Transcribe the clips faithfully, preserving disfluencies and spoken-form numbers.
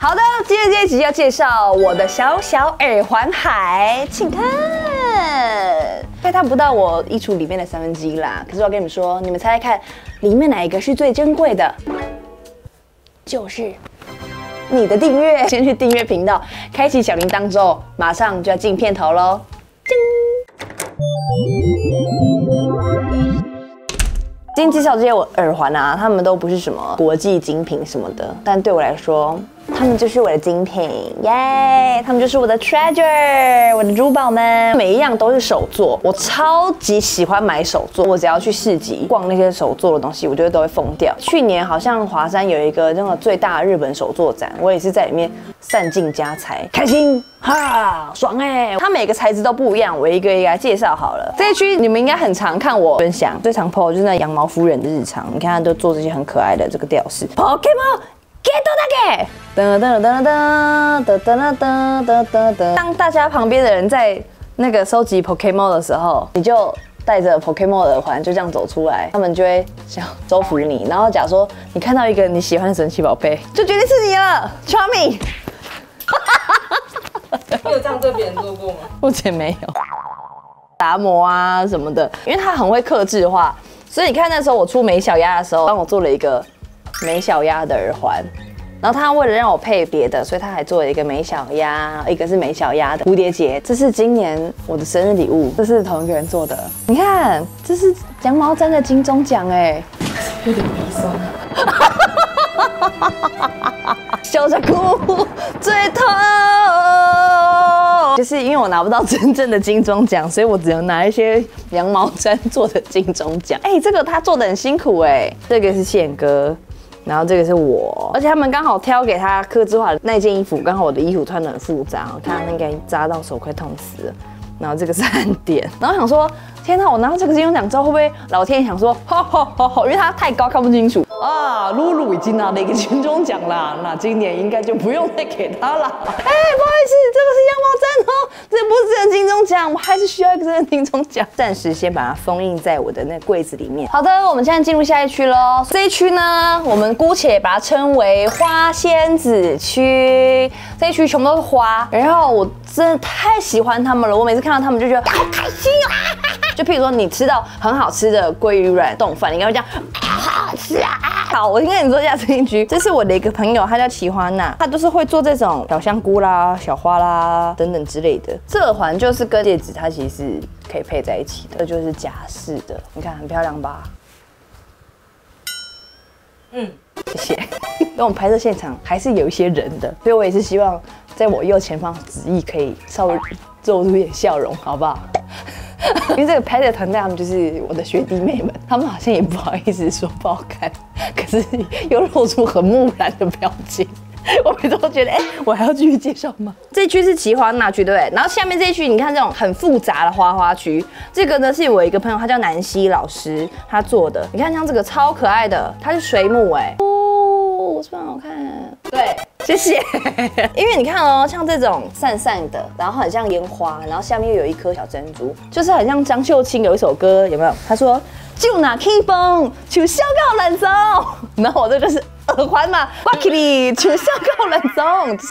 好的，今天这一集要介绍我的小小耳环海，请看。因为它不到我衣橱里面的三分之一啦，可是我跟你们说，你们猜猜看，里面哪一个是最珍贵的？就是你的订阅。先去订阅频道，开启小铃铛之后，马上就要进片头喽。今天介绍这些我耳环啊，它们都不是什么国际精品什么的，但对我来说，它们就是我的精品，耶！它们就是我的 treasure， 我的珠宝们，每一样都是手作，我超级喜欢买手作。我只要去市集逛那些手作的东西，我觉得都会疯掉。去年好像华山有一个那个最大的日本手作展，我也是在里面散尽家财，开心。哈，爽哎、欸！它每个材质都不一样，我一个一个来介绍好了。这一区你们应该很常看我分享，最常 po 就是那羊毛夫人的日常，你看它都做这些很可爱的这个吊饰。Pokemon get 那个，噔噔噔噔噔噔噔噔噔噔。当大家旁边的人在那个收集 Pokemon 的时候，你就带着 Pokemon 的耳环就这样走出来，他们就会想收服你。然后假如说你看到一个你喜欢的神奇宝贝，就决定是你了 ，Charming。 你有这样对别人做过吗？ 目前没有，达摩啊什么的，因为他很会客制化，所以你看那时候我出美小鸭的时候，帮我做了一个美小鸭的耳环，然后他为了让我配别的，所以他还做了一个美小鸭，一个是美小鸭的蝴蝶结，这是今年我的生日礼物，这是同一个人做的，你看这是羊毛毡的金钟奖哎， 有点鼻酸。 笑着哭最痛，就是因为我拿不到真正的金钟奖，所以我只能拿一些羊毛毡做的金钟奖。哎、欸，这个他做的很辛苦哎、欸，这个是宪哥，然后这个是我，而且他们刚好挑给他客制化的那件衣服，刚好我的衣服穿得很复杂，我看他应该扎到手快痛死了。然后这个是暗点，然后想说，天哪，我拿到这个金钟奖之后，会不会老天爷想说，吼吼吼吼，因为它太高看不清楚啊。露露已经拿了一个金钟奖啦，那今年应该就不用再给他了。哎、欸，不好意思，这个是羊毛毡哦，这不是真的金钟奖，我还是需要一个真的金钟奖。暂时先把它封印在我的那柜子里面。好的，我们现在进入下一区喽。这一区呢，我们姑且把它称为花仙子区。这一区全部都是花，然后我真的太喜欢它们了，我每次看到它们就觉得好开心啊！就譬如说你吃到很好吃的鲑鱼软冻饭，你应该会这样啊，好好吃啊！好，我先跟你说一下这一局，这是我的一个朋友，他叫奇花娜，他都是会做这种小香菇啦、小花啦等等之类的。这耳环就是跟戒指，它其实是可以配在一起的，这就是假式的，你看很漂亮吧？嗯，谢谢。那我们拍摄现场还是有一些人的，所以我也是希望在我右前方子毅可以稍微露出一点笑容，好不好？因为这个拍的团队，他们就是我的学弟妹们，他们好像也不好意思说不好看，可是又露出很木然的表情。我每次都觉得，哎、欸，我还要继续介绍吗？这一区是奇花娜区，对不对？然后下面这一区，你看这种很复杂的花花区，这个呢是我一个朋友，他叫南希老师，他做的。你看像这个超可爱的，它是水母、欸，哎，哦，是不是很好看？对，谢谢。因为你看哦，像这种散散的，然后很像烟花，然后下面又有一颗小珍珠，就是很像张秀清有一首歌，有没有？他说就拿 K 风，就香港冷走，然后我这就是耳环嘛，哇 Kitty， 就香港冷走。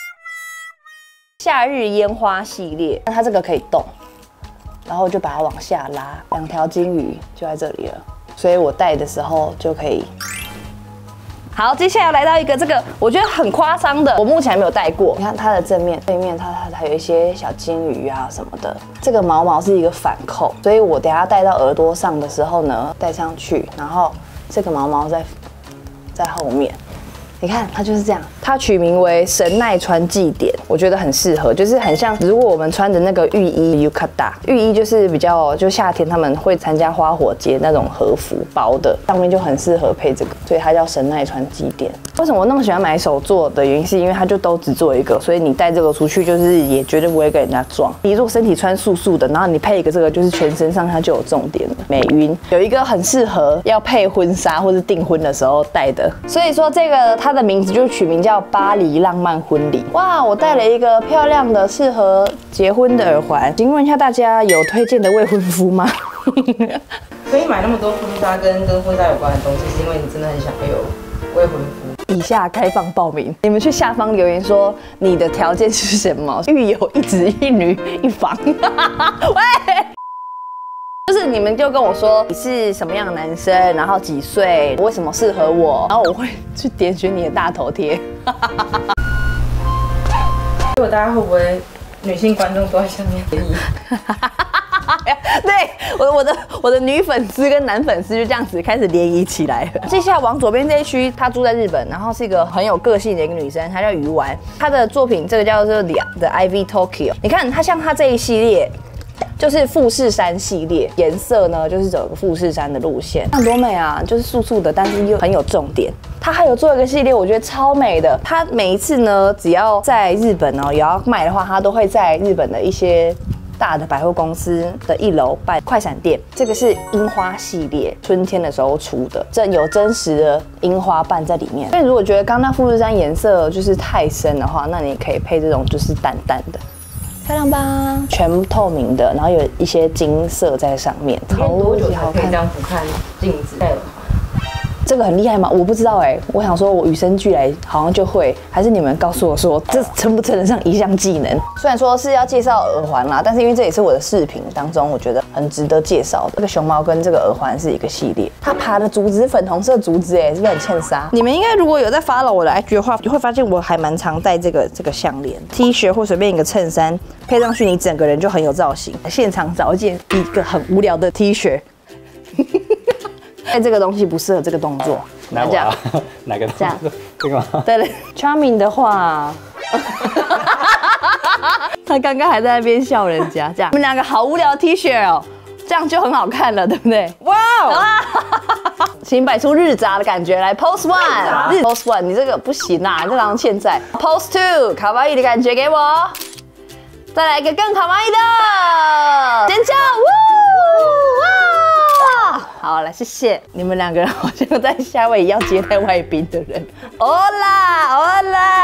夏日烟花系列，它这个可以动，然后就把它往下拉，两条金鱼就在这里了，所以我戴的时候就可以。好，接下来来到一个这个我觉得很夸张的，我目前还没有戴过。你看它的正面、背面，它它还有一些小金鱼啊什么的。这个毛毛是一个反扣，所以我等下戴到耳朵上的时候呢，戴上去，然后这个毛毛在在后面。你看，它就是这样。它取名为神奈川祭典，我觉得很适合，就是很像如果我们穿的那个浴衣 yukata， 浴衣就是比较就夏天他们会参加花火节那种和服薄的，上面就很适合配这个，所以它叫神奈川祭典。为什么我那么喜欢买手做的原因，是因为它就都只做一个，所以你带这个出去就是也绝对不会跟人家撞。你如果身体穿素素的，然后你配一个这个，就是全身上它就有重点了，美晕。有一个很适合要配婚纱或是订婚的时候戴的，所以说这个它的名字就取名叫巴黎浪漫婚礼。哇，我戴了一个漂亮的适合结婚的耳环，请问一下大家有推荐的未婚夫吗？ 可以买那么多婚纱跟跟婚纱有关的东西，是因为你真的很想要有未婚夫。 以下开放报名，你们去下方留言说你的条件是什么？育有一子一女一房。喂。就是你们就跟我说你是什么样的男生，然后几岁，为什么适合我，然后我会去点选你的大头贴。 如果大家会不会女性观众都在下面联谊？ 对，我我的我的女粉丝跟男粉丝就这样子开始联谊起来了。接下来往左边这一区，她住在日本，然后是一个很有个性的一个女生，她叫鱼丸。她的作品这个叫做 The Ivy Tokyo， 你看她像她这一系列。就是富士山系列，颜色呢就是走个富士山的路线，看多美啊！就是素素的，但是又很有重点。它还有做一个系列，我觉得超美的。它每一次呢，只要在日本哦，也要卖的话，它都会在日本的一些大的百货公司的一楼办快闪店。这个是樱花系列，春天的时候出的，真有真实的樱花瓣在里面。所以如果觉得刚刚那富士山颜色就是太深的话，那你可以配这种就是淡淡的。漂亮吧？全透明的，然后有一些金色在上面， 超级好看。这样子看镜子， 这个很厉害吗？我不知道哎、欸，我想说我与生俱来好像就会，还是你们告诉我说这称不称得上一项技能？虽然说是要介绍耳环啦，但是因为这也是我的饰品当中，我觉得很值得介绍的。这个熊猫跟这个耳环是一个系列，它爬的竹子粉红色竹子哎、欸，是不是很欠杀？你们应该如果有在 follow 我的 I G 的话，你会发现我还蛮常戴这个这个项链 T 恤或随便一个衬衫配上去，你整个人就很有造型。现场找一件一个很无聊的 T 恤。但这个东西不适合这个动作， 哪我啊？哪个动作？这样，这个吗？ 对了 ，Charming 的话，他刚刚还在那边笑人家，这样，你们两个好无聊的 T 恤哦，这样就很好看了，对不对？哇哦！请摆出日杂的感觉来 ，Pose One， 日 Pose One， 你这个不行啦，这好像欠债。Pose Two， 卡哇伊的感觉给我，再来一个更卡哇伊的，尖叫，呜！好了，谢谢你们两个人，好像在夏威夷要接待外宾的人。欧啦，欧啦！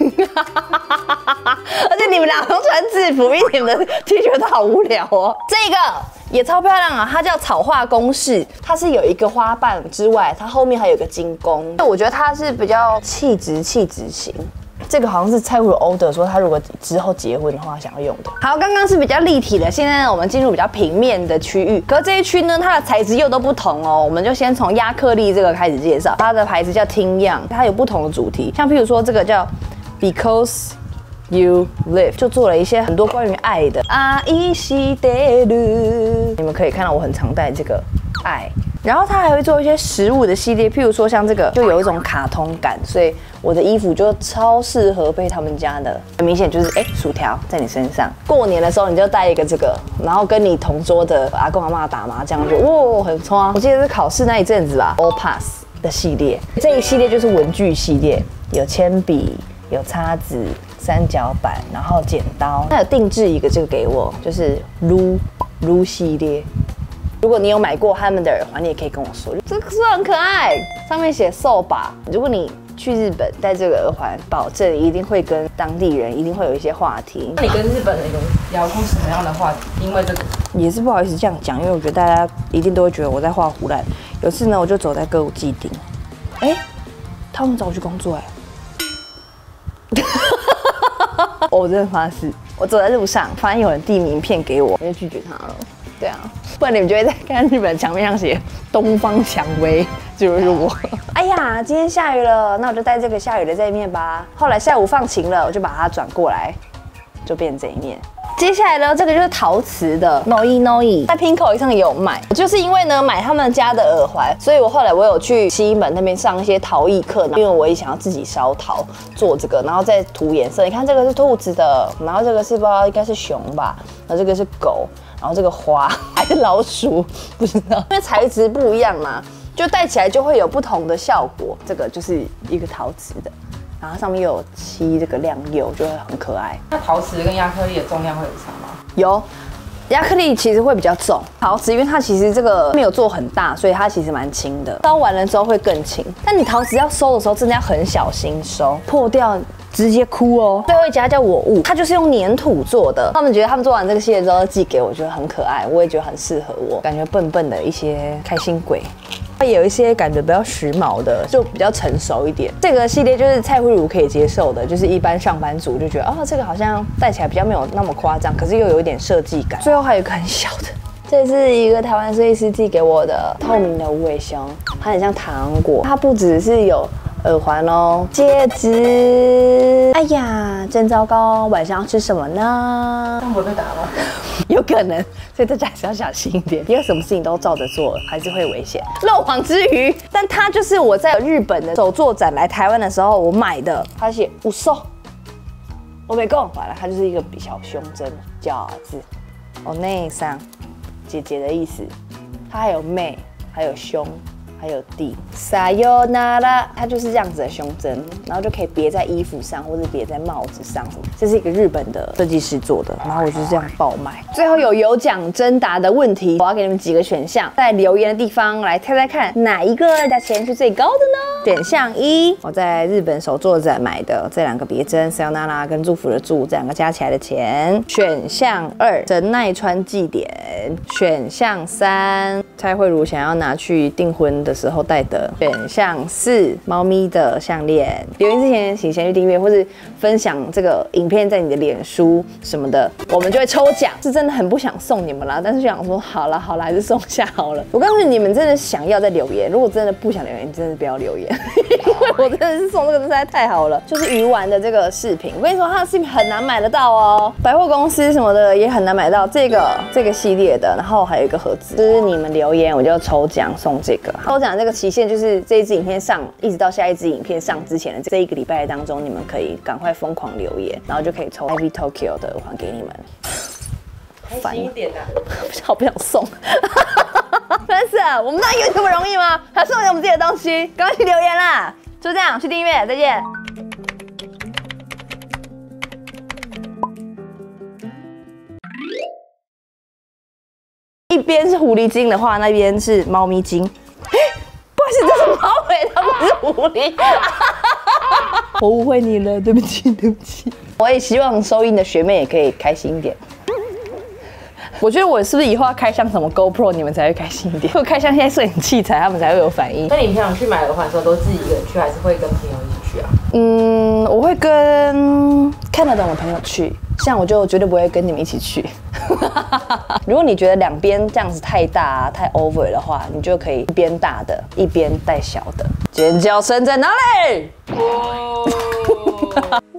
而且你们俩都穿制服，因为你们的 T 恤都好无聊哦。这个也超漂亮啊，它叫草画公式，它是有一个花瓣之外，它后面还有个金弓。我觉得它是比较气质气质型。这个好像是蔡hul的 order 说他如果之后结婚的话想要用的。好，刚刚是比较立体的，现在呢我们进入比较平面的区域。可是这一区呢，它的材质又都不同哦。我们就先从亚克力这个开始介绍，它的牌子叫 Tin Young， 它有不同的主题，像譬如说这个叫 Because You Live， 就做了一些很多关于爱的啊伊西德鲁，你们可以看到我很常戴这个爱。然后它还会做一些食物的系列，譬如说像这个就有一种卡通感，所以我的衣服就超适合配他们家的。很明显就是哎，薯条在你身上。过年的时候你就带一个这个，然后跟你同桌的阿公阿嬷打麻将，就哇很冲啊！我记得是考试那一阵子吧 ，All Pass 的系列，这一系列就是文具系列，有铅笔，有擦子。三角板，然后剪刀，他有定制一个这个给我，就是撸撸系列。如果你有买过他们的耳环，你也可以跟我说，这个是很可爱，上面写寿把。如果你去日本戴这个耳环，保证一定会跟当地人一定会有一些话题。 那你跟日本人有聊过什么样的话题？因为这个也是不好意思这样讲，因为我觉得大家一定都会觉得我在画胡乱。有次呢，我就走在歌舞伎町，哎、欸，他们找我去工作、欸，哎。我真的发誓，我走在路上，发现有人递名片给我，我就拒绝他了。对啊，不然你们就会在看日本墙面上写“东方蔷薇”，就是我。哎呀，今天下雨了，那我就戴这个下雨的这一面吧。后来下午放晴了，我就把它转过来，就变这一面。接下来呢，这个就是陶瓷的 Noi Noi， 在 Pinko 上也有卖。就是因为呢买他们家的耳环，所以我后来我有去西门那边上一些陶艺课，因为我也想要自己烧陶做这个，然后再涂颜色。你看这个是兔子的，然后这个是不知道应该是熊吧，然后这个是狗，然后这个花还是老鼠，不知道，因为材质不一样嘛，就戴起来就会有不同的效果。这个就是一个陶瓷的。然后上面又有漆这个亮釉，就会很可爱。 那陶瓷跟亚克力的重量会有差吗？ 有，亚克力其实会比较重，陶瓷因为它其实这个没有做很大，所以它其实蛮轻的。烧完了之后会更轻，但你陶瓷要收的时候真的要很小心收，破掉直接哭哦。最后一家叫我物，它就是用粘土做的。他们觉得他们做完这个系列之后寄给我，觉得很可爱，我也觉得很适合我，感觉笨笨的一些开心鬼。 也有一些感觉比较时髦的，就比较成熟一点。这个系列就是蔡慧茹可以接受的，就是一般上班族就觉得哦，这个好像戴起来比较没有那么夸张，可是又有一点设计感。最后还有一个很小的。 这是一个台湾设计师寄给我的透明的无尾熊，它很像糖果。它不只是有耳环哦，戒指。哎呀，真糟糕！晚上要吃什么呢？ 这样不会被打吗？ 有可能，所以大家还是要小心一点。不要什么事情都照着做，还是会危险。漏网之鱼，但它就是我在日本的手作展来台湾的时候我买的，它写五售，我没讲完了，它就是一个小胸针饺子，哦内上。 姐姐的意思，它还有妹，还有胸，还有弟。Sayonara， 它就是这样子的胸针，然后就可以别在衣服上，或者别在帽子上什么。这是一个日本的设计师做的，然后我就这样爆卖。最后有有奖征答的问题，我要给你们几个选项，在留言的地方来猜猜看，哪一个价钱是最高的呢？选项一，我在日本手作展买的这两个别针 ，Sayonara 跟祝福的祝，这两个加起来的钱。选项二，神奈川祭典。选项三，蔡慧茹想要拿去订婚的时候戴的。选项四，猫咪的项链。留言之前请先去订阅，或是分享这个影片在你的脸书什么的，我们就会抽奖。是真的很不想送你们啦，但是就想说好啦好啦，还是送下好了。我告诉你，你们真的想要再留言，如果真的不想留言，你真的不要留言，因为我真的是送这个实在太好了。就是鱼丸的这个饰品，我跟你说，它的饰品很难买得到哦，百货公司什么的也很难买到这个这个系列的。然后还有一个盒子，就是你们留言我就抽奖送这个。抽奖这个期限就是这一支影片上，一直到下一支影片上之前的这一个礼拜当中，你们可以赶快疯狂留言，然后就可以抽 I V Tokyo 的还给你们。 开心一点的， 好不想送。但是啊，我们那有这么容易吗？还送给我们自己的东西，赶快去留言啦！就这样，去订阅，再见。一边是狐狸精的话，那边是猫咪精。哎，不好意思，这是猫尾，它不是狐狸。我误会你了，对不起，对不起。我也希望收音的学妹也可以开心一点。我觉得我是不是以后要开箱什么 GoPro， 你们才会开心一点？或开箱现在摄影器材，他们才会有反应。 那你平常去买耳环的时候，都自己一个人去，还是会跟朋友一起去啊？ 嗯，我会跟看得懂的朋友去，像我就绝对不会跟你们一起去。如果你觉得两边这样子太大、啊、太 over 的话，你就可以一边大的，一边带小的。尖叫声在哪里？